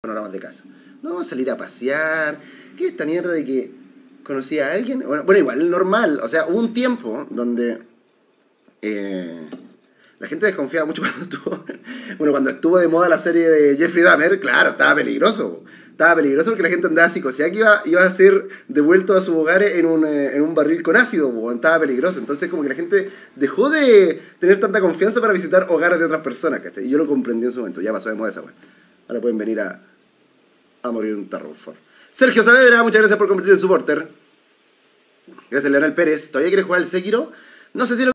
panoramas de casa. No, salir a pasear. ¿Qué es esta mierda de que conocí a alguien? Bueno, igual, normal. O sea, hubo un tiempo donde la gente desconfiaba mucho cuando estuvo... Bueno, cuando estuvo de moda la serie de Jeffrey Dahmer, claro, estaba peligroso. Estaba peligroso porque la gente andaba psicoseada que iba a ser devuelto a su hogar en un barril con ácido, estaba peligroso. Entonces como que la gente dejó de tener tanta confianza para visitar hogares de otras personas, ¿cachai? Y yo lo comprendí en su momento, ya pasó de moda esa weá. Ahora pueden venir a morir en un tarro, por favor. Sergio Saavedra, muchas gracias por convertirte en supporter. Gracias, Leonel Pérez. ¿Todavía quieres jugar al Sekiro? No sé si lo